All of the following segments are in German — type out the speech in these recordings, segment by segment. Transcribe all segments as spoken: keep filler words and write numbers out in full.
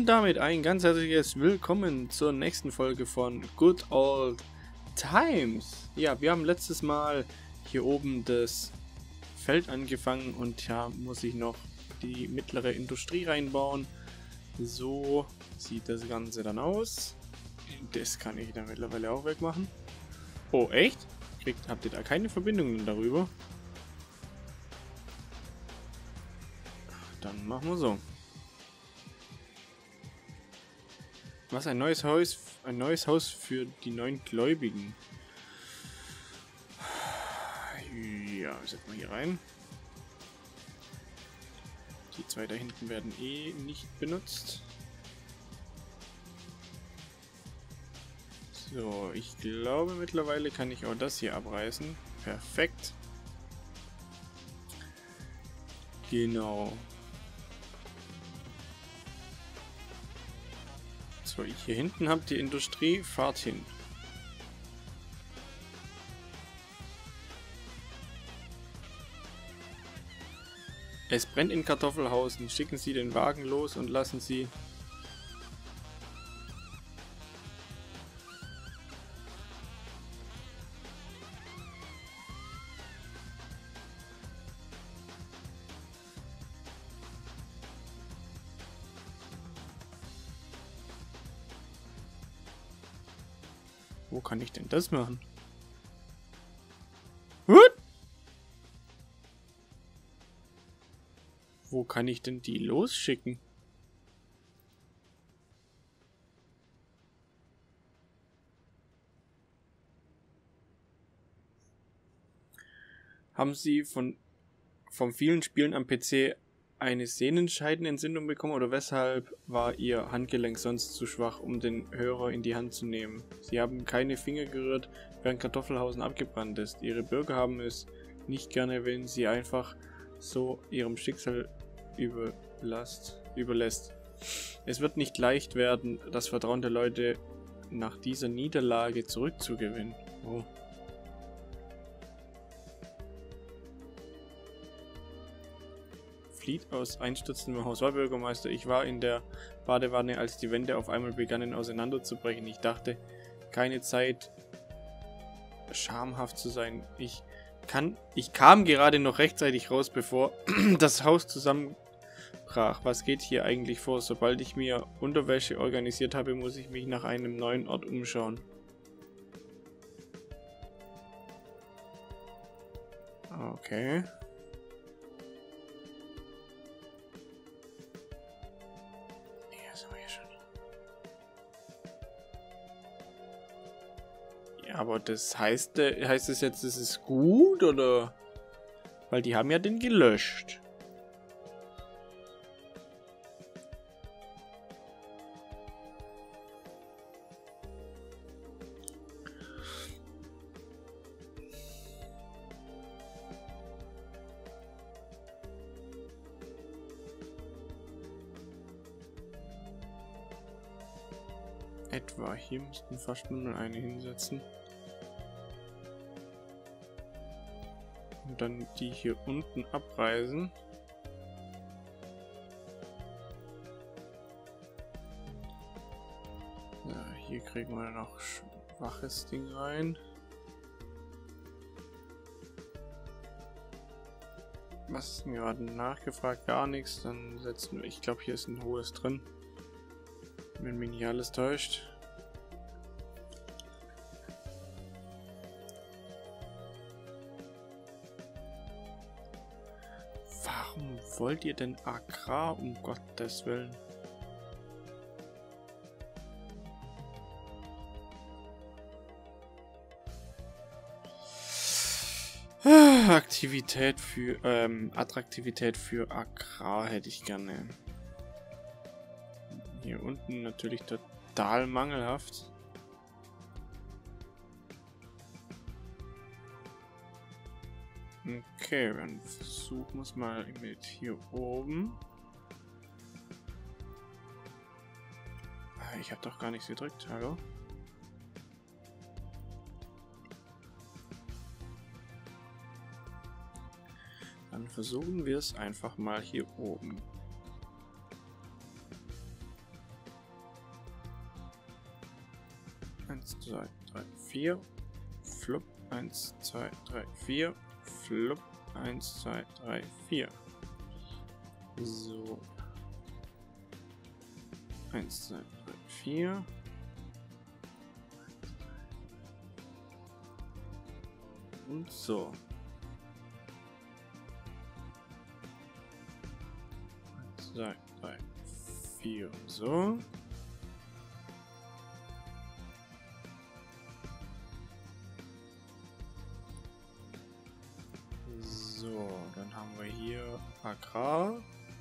Und damit ein ganz herzliches Willkommen zur nächsten Folge von Good Old Times. Ja, wir haben letztes Mal hier oben das Feld angefangen und ja, muss ich noch die mittlere Industrie reinbauen. So sieht das Ganze dann aus. Das kann ich dann mittlerweile auch wegmachen. Oh, echt? Kriegt, habt ihr da keine Verbindungen darüber? Dann machen wir so. Was, ein neues Haus, ein neues Haus für die neuen Gläubigen. Ja, setzen wir hier rein. Die zwei da hinten werden eh nicht benutzt. So, ich glaube mittlerweile kann ich auch das hier abreißen. Perfekt. Genau. So, ich hier hinten habe die Industrie, fahrt hin. Es brennt in Kartoffelhausen. Schicken Sie den Wagen los und lassen Sie... Wo kann ich denn das machen? What? Wo kann ich denn die losschicken? Haben Sie von vom vielen Spielen am P C eine Sehnenscheidenentzündung bekommen oder weshalb war Ihr Handgelenk sonst zu schwach, um den Hörer in die Hand zu nehmen? Sie haben keine Finger gerührt, während Kartoffelhausen abgebrannt ist. Ihre Bürger haben es nicht gerne, wenn sie einfach so ihrem Schicksal überlasst, überlässt. Es wird nicht leicht werden, das Vertrauen der Leute nach dieser Niederlage zurückzugewinnen. Oh. Flieht aus einstürzendem Haus. War Bürgermeister, ich war in der Badewanne, als die Wände auf einmal begannen auseinanderzubrechen. Ich dachte, keine Zeit, schamhaft zu sein. Ich kann, ich kam gerade noch rechtzeitig raus, bevor das Haus zusammenbrach. Was geht hier eigentlich vor? Sobald ich mir Unterwäsche organisiert habe, muss ich mich nach einem neuen Ort umschauen. Okay. Aber das heißt, heißt es jetzt, es ist gut, oder? Weil die haben ja den gelöscht. Etwa hier müssten fast nur eine hinsetzen. Und dann die hier unten abreißen. Ja, hier kriegen wir noch schwaches Ding rein. Was ist denn gerade nachgefragt? Gar nichts. Dann setzen wir. Ich glaube, hier ist ein hohes drin. Wenn mich nicht alles täuscht. Warum wollt ihr denn Agrar, um Gottes Willen? Aktivität für, ähm, Attraktivität für Agrar hätte ich gerne. Hier unten natürlich total mangelhaft. Okay, dann versuchen wir es mal mit hier oben. Ich habe doch gar nichts gedrückt, hallo? Dann versuchen wir es einfach mal hier oben. eins, zwei, drei, vier. Flupp. eins, zwei, drei, vier. Flupp. eins, zwei, drei, vier. So. eins, zwei, drei, vier. Und so. eins, zwei, drei, vier. So. So, dann haben wir hier Agrar.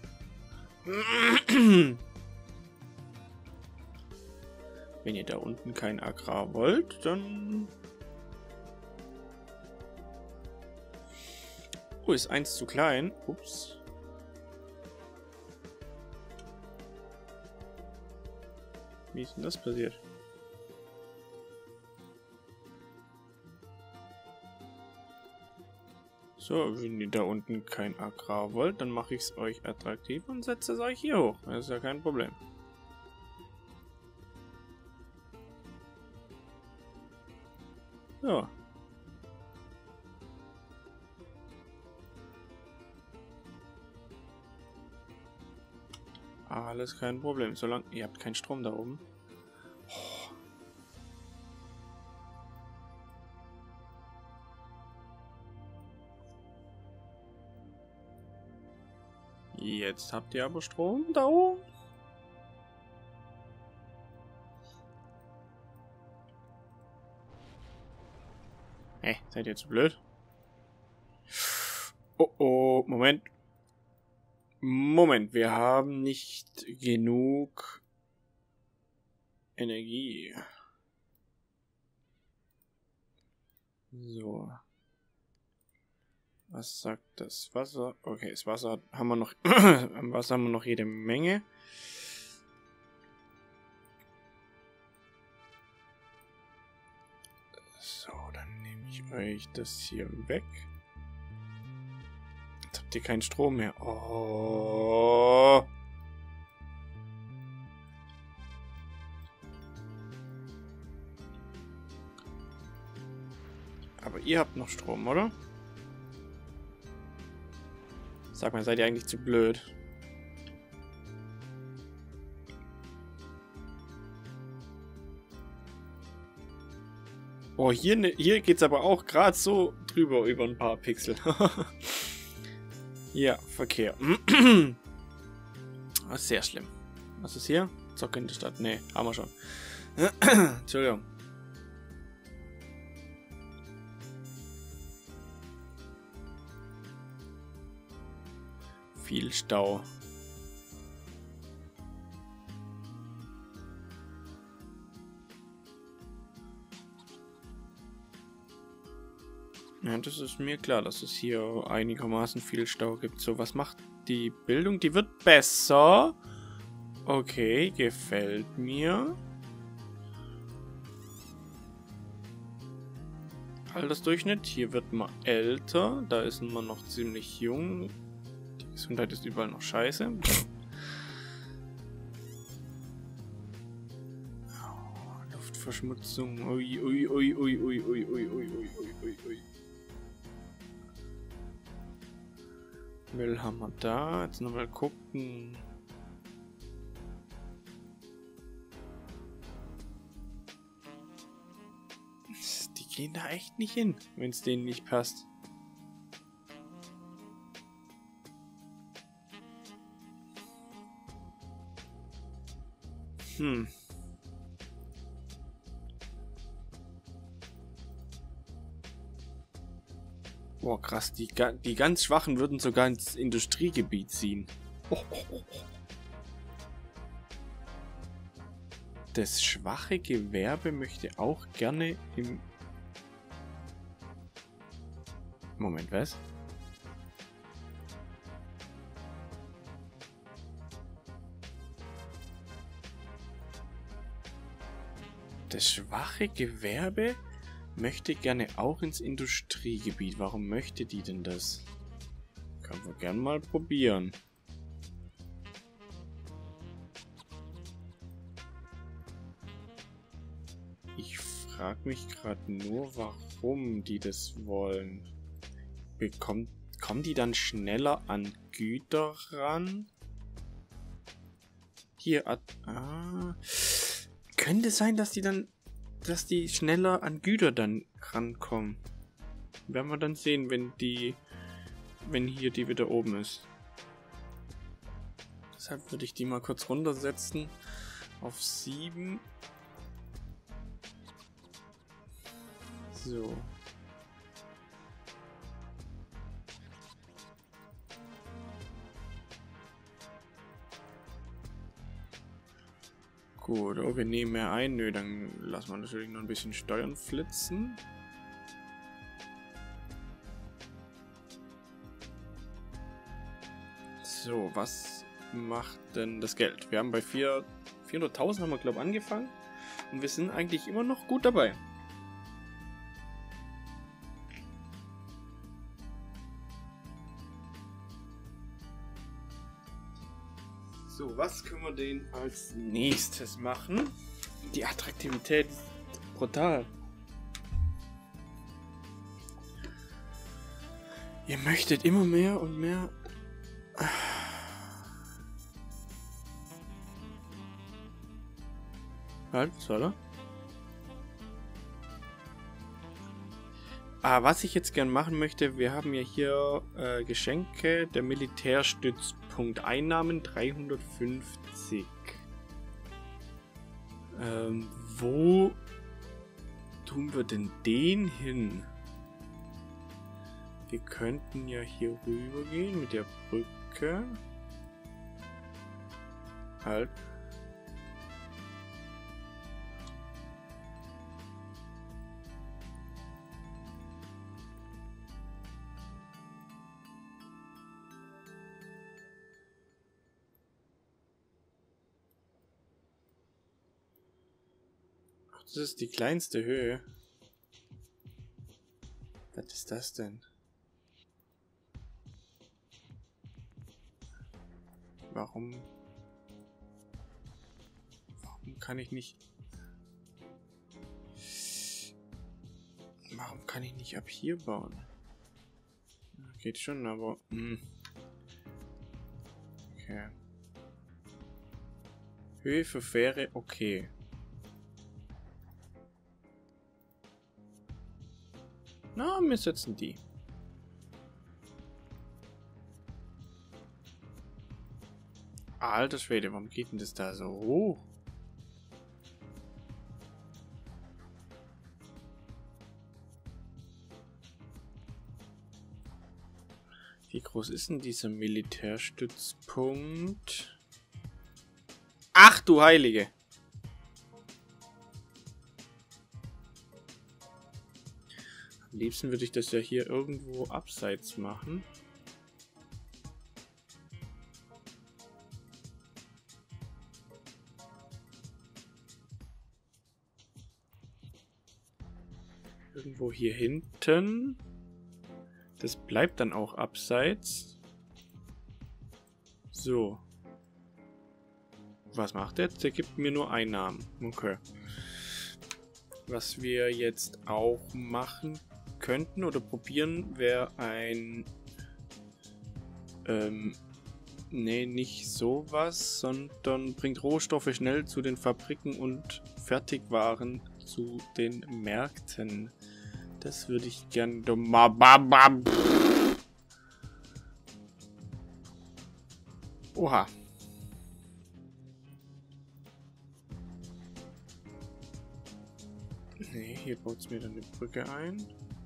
Wenn ihr da unten kein Agrar wollt, dann... Oh, ist eins zu klein. Ups. Wie ist denn das passiert? So, wenn ihr da unten kein Agrar wollt, dann mache ich es euch attraktiv und setze es euch hier hoch. Das ist ja kein Problem. So. Alles kein Problem. Solange ihr habt keinen Strom da oben. Oh. Jetzt habt ihr aber Strom da oben. Hey, seid ihr zu blöd? Oh oh, Moment. Moment, wir haben nicht genug Energie. So. Was sagt das Wasser? Okay, das Wasser haben wir noch. Am Wasser haben wir noch jede Menge. So, dann nehme ich euch das hier weg. Jetzt habt ihr keinen Strom mehr. Oh. Aber ihr habt noch Strom, oder? Sag mal, seid ihr eigentlich zu blöd? Oh, hier, ne, hier geht's aber auch gerade so drüber über ein paar Pixel. Ja, Verkehr. Das ist sehr schlimm. Was ist hier? Zock in der Stadt. Nee, haben wir schon. Entschuldigung. Viel Stau. Ja, das ist mir klar, dass es hier einigermaßen viel Stau gibt. So, was macht die Bildung? Die wird besser. Okay, gefällt mir. Altersdurchschnitt. Hier wird man älter. Da ist man noch ziemlich jung. Die Gesundheit ist überall noch scheiße. Oh, Luftverschmutzung. Ui, ui, ui, ui, ui, ui, ui, ui, ui, ui, ui. Müll haben wir da. Jetzt nochmal gucken. Die gehen da echt nicht hin, wenn es denen nicht passt. Hm. Boah, krass. Die, die ganz Schwachen würden sogar ins Industriegebiet ziehen. Oh, oh, oh. Das schwache Gewerbe möchte auch gerne im... Moment, was? Das schwache Gewerbe möchte gerne auch ins Industriegebiet. Warum möchte die denn das? Kann man gern mal probieren. Ich frage mich gerade nur, warum die das wollen. Bekommt, kommen die dann schneller an Güter ran? Hier, ah, könnte sein, dass die dann, dass die schneller an Güter dann rankommen. Werden wir dann sehen, wenn die, wenn hier die wieder oben ist. Deshalb würde ich die mal kurz runtersetzen auf sieben. So. Gut, oh, wir nehmen mehr ein. Nö, dann lassen wir natürlich noch ein bisschen Steuern flitzen. So, was macht denn das Geld? Wir haben bei vierhunderttausend haben wir, glaube ich, angefangen. Und wir sind eigentlich immer noch gut dabei. So, was können wir denn als nächstes machen? Die Attraktivität ist brutal. Ihr möchtet immer mehr und mehr. Halt, soll er? Ah, was ich jetzt gern machen möchte, wir haben ja hier äh, Geschenke, der Militärstützpunkt, Einnahmen dreihundertfünfzig. Ähm, wo tun wir denn den hin? Wir könnten ja hier rüber gehen mit der Brücke. Halt. Das ist die kleinste Höhe. Was ist das denn? Warum? Warum kann ich nicht... Warum kann ich nicht ab hier bauen? Geht schon, aber... Mh. Okay. Höhe für Fähre, okay. Na, wir setzen die. Alter Schwede, warum geht denn das da so hoch? Wie groß ist denn dieser Militärstützpunkt? Ach du Heilige! Am liebsten würde ich das ja hier irgendwo abseits machen. Irgendwo hier hinten. Das bleibt dann auch abseits. So. Was macht der? Der gibt mir nur Einnahmen. Okay. Was wir jetzt auch machen könnten oder probieren, wäre ein... Ähm... Nee, nicht sowas, sondern bringt Rohstoffe schnell zu den Fabriken und Fertigwaren zu den Märkten. Das würde ich gern... Oha. Nee, hier baut es mir dann eine Brücke ein.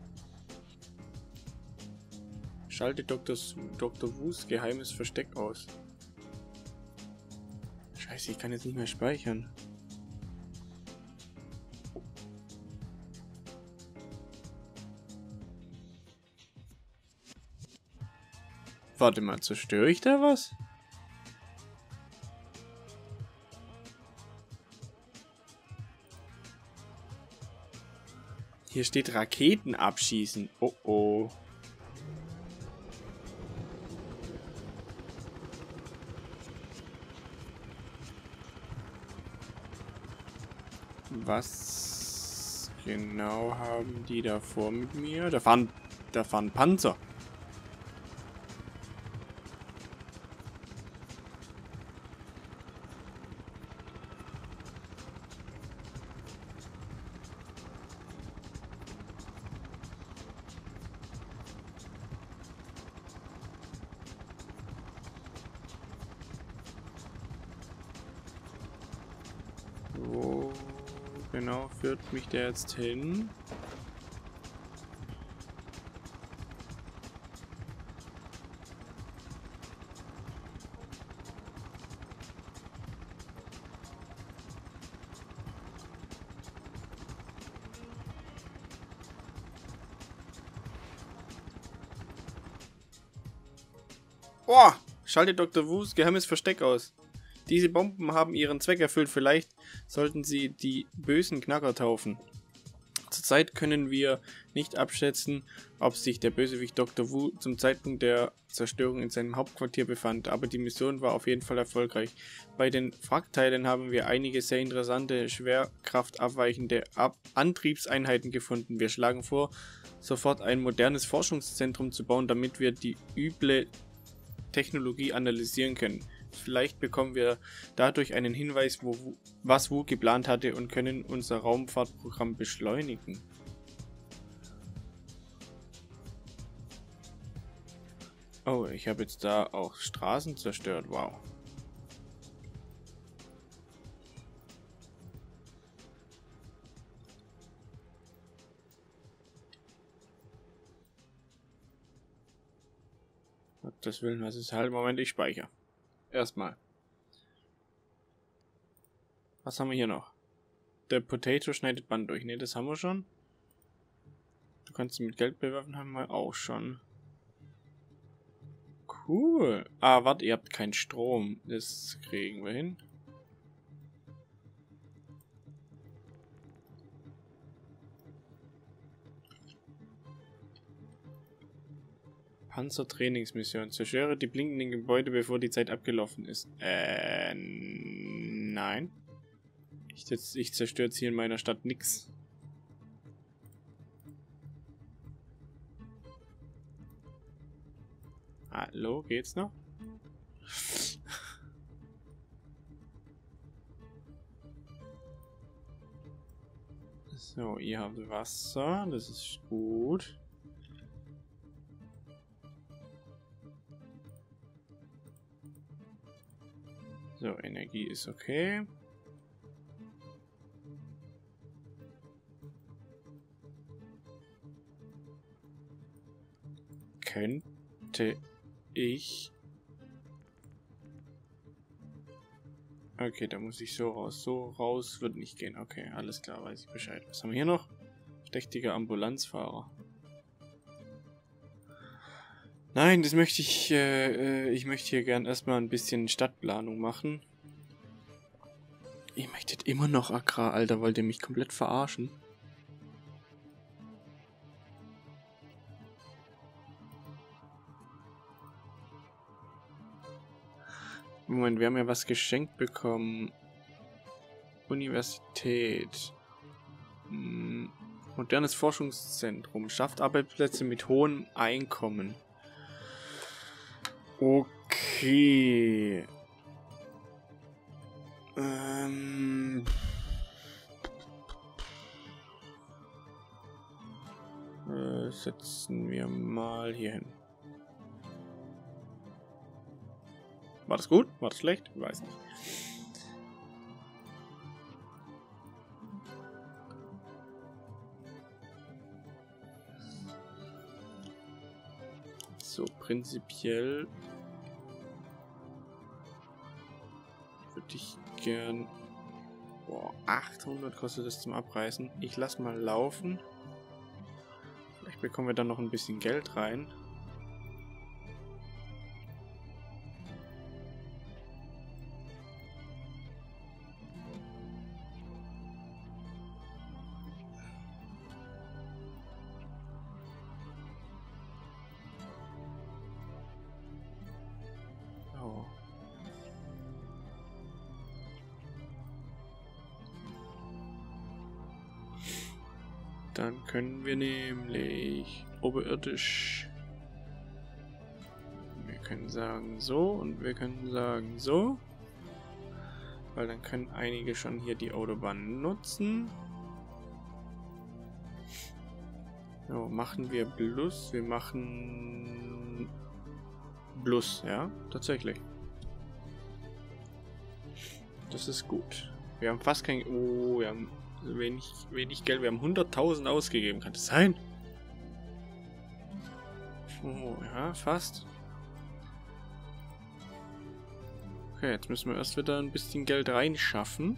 Schalte Doktor Doktor Wus geheimes Versteck aus. Scheiße, ich kann jetzt nicht mehr speichern. Warte mal, zerstöre ich da was? Hier steht Raketen abschießen. Oh oh. Was genau haben die da vor mit mir? Da fahren, da fahren Panzer. Wo genau führt mich der jetzt hin? Boah! Schalte Doktor Wus geheimes Versteck aus. Diese Bomben haben ihren Zweck erfüllt. Vielleicht sollten sie die bösen Knacker taufen. Zurzeit können wir nicht abschätzen, ob sich der Bösewicht Doktor Wu zum Zeitpunkt der Zerstörung in seinem Hauptquartier befand, aber die Mission war auf jeden Fall erfolgreich. Bei den Wrackteilen haben wir einige sehr interessante, schwerkraftabweichende Ab- Antriebseinheiten gefunden. Wir schlagen vor, sofort ein modernes Forschungszentrum zu bauen, damit wir die üble Technologie analysieren können. Vielleicht bekommen wir dadurch einen Hinweis, wo, was Wu geplant hatte und können unser Raumfahrtprogramm beschleunigen. Oh, ich habe jetzt da auch Straßen zerstört. Wow. Gottes Willen, was ist halt? Moment, ich speichere. Erstmal. Was haben wir hier noch? Der Potato schneidet Band durch. Ne, das haben wir schon. Du kannst ihn mit Geld bewerfen, haben wir auch schon. Cool. Ah, warte, ihr habt keinen Strom. Das kriegen wir hin. Panzertrainingsmission. Zerstöre die blinkenden Gebäude, bevor die Zeit abgelaufen ist. Äh, nein. Ich, ich zerstöre jetzt hier in meiner Stadt nix. Hallo, geht's noch? So, ihr habt Wasser, das ist gut. So, Energie ist okay. Könnte ich... Okay, da muss ich so raus. So raus wird nicht gehen. Okay, alles klar, weiß ich Bescheid. Was haben wir hier noch? Verdächtiger Ambulanzfahrer. Nein, das möchte ich... Äh, ich möchte hier gern erstmal ein bisschen Stadtplanung machen. Ihr möchtet immer noch Agrar, Alter. Wollt ihr mich komplett verarschen? Moment, wir haben ja was geschenkt bekommen. Universität. Hm, modernes Forschungszentrum. Schafft Arbeitsplätze mit hohem Einkommen. Okay. Ähm... Äh, setzen wir mal hier hin. War das gut? War das schlecht? Ich weiß nicht. So, prinzipiell würde ich gern... Boah, achthundert kostet es zum Abreißen. Ich lasse mal laufen. Vielleicht bekommen wir dann noch ein bisschen Geld rein. Oh. Dann können wir nämlich oberirdisch. Wir können sagen so und wir können sagen so. Weil dann können einige schon hier die Autobahn nutzen. So, machen wir Plus. Wir machen Plus, ja, tatsächlich. Das ist gut. Wir haben fast kein... Oh, wir haben wenig, wenig Geld. Wir haben hunderttausend ausgegeben. Kann das sein? Oh, ja, fast. Okay, jetzt müssen wir erst wieder ein bisschen Geld reinschaffen.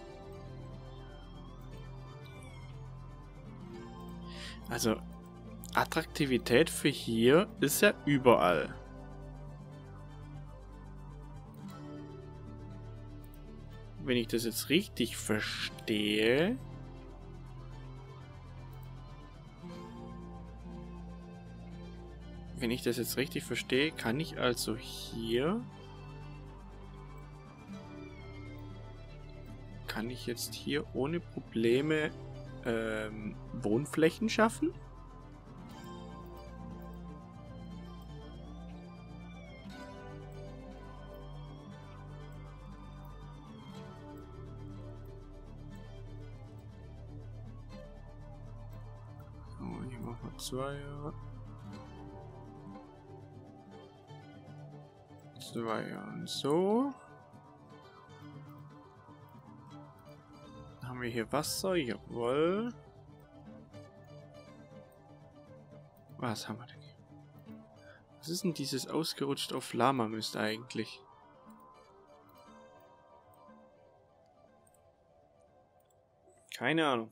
Also, Attraktivität für hier ist ja überall. Wenn ich das jetzt richtig verstehe... Wenn ich das jetzt richtig verstehe, kann ich also hier... Kann ich jetzt hier ohne Probleme ähm, Wohnflächen schaffen? So, hier machen wir zwei. Zwei und so. Haben wir hier Wasser? Jawohl. Was haben wir denn hier? Was ist denn dieses ausgerutscht auf Lama Mist eigentlich? Keine Ahnung.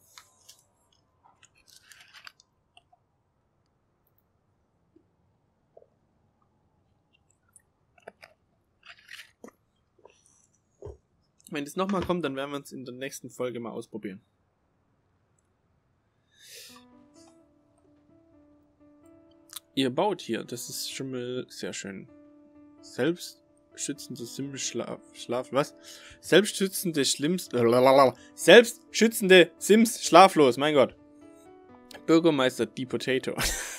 Wenn es nochmal kommt, dann werden wir es in der nächsten Folge mal ausprobieren. Ihr baut hier, das ist schon mal sehr schön. Selbstschützende Sims Schlaf, Schlaf, was? Selbstschützende Schlims, selbstschützende Sims schlaflos, mein Gott. Bürgermeister Die Potato.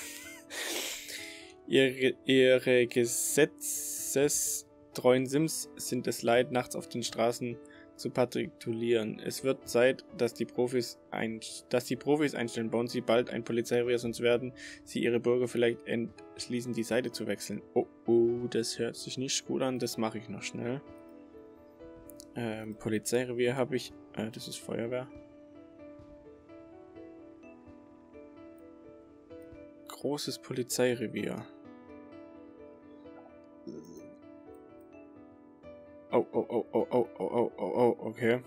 ihre, ihre gesetzestreuen Sims sind es leid, nachts auf den Straßen zu patrouillieren. Es wird Zeit, dass die Profis ein, dass die Profis einstellen. Bauen sie bald ein Polizeirevier, sonst werden sie ihre Bürger vielleicht entschließen, die Seite zu wechseln. Oh, oh, das hört sich nicht gut an. Das mache ich noch schnell. Ähm, Polizeirevier habe ich. Äh, das ist Feuerwehr. Großes Polizeirevier. Oh, oh, oh, oh, oh, oh, oh, oh, oh, okay.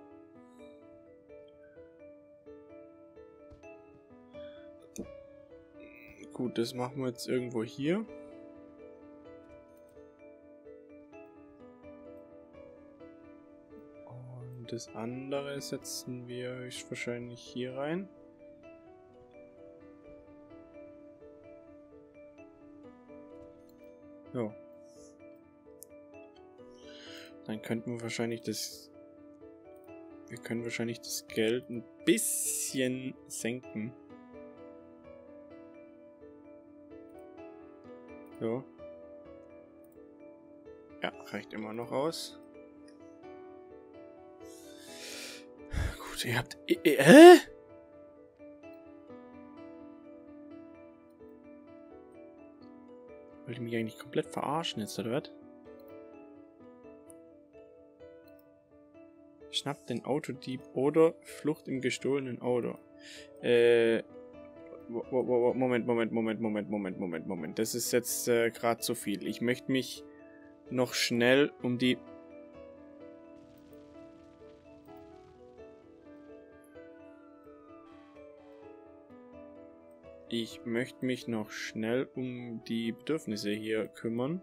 Gut, das machen wir jetzt irgendwo hier. Und das andere setzen wir wahrscheinlich hier rein. So. Dann könnten wir wahrscheinlich das... Wir können wahrscheinlich das Geld ein bisschen senken. So. Ja, reicht immer noch aus. Gut, ihr habt... Äh? äh? Wollt ihr mich eigentlich komplett verarschen jetzt, oder was? Schnappt den Autodieb oder Flucht im gestohlenen Auto. Äh... Moment, Moment, Moment, Moment, Moment, Moment, Moment. Das ist jetzt äh, gerade zu viel. Ich möchte mich noch schnell um die... Ich möchte mich noch schnell um die Bedürfnisse hier kümmern.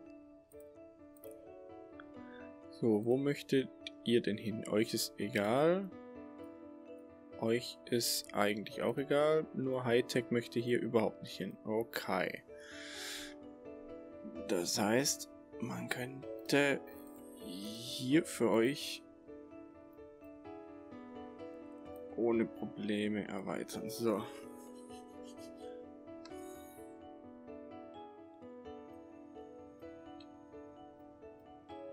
So, wo möchtet ihr denn hin? Euch ist egal. Euch ist eigentlich auch egal. Nur Hightech möchte hier überhaupt nicht hin. Okay. Das heißt, man könnte hier für euch ohne Probleme erweitern. So.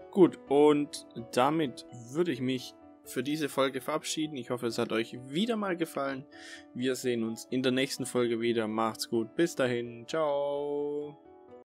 Gut, und damit würde ich mich für diese Folge verabschieden. Ich hoffe, es hat euch wieder mal gefallen. Wir sehen uns in der nächsten Folge wieder. Macht's gut. Bis dahin. Ciao.